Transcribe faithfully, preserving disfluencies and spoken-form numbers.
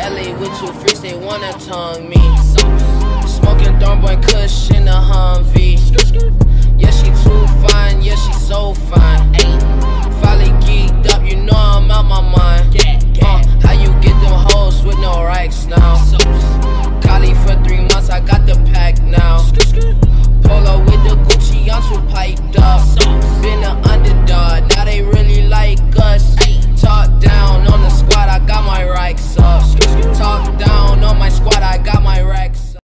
L A with two freaks, they wanna tongue me. Smoking Thornboy Kush in the Humvee. Yeah, she too fine,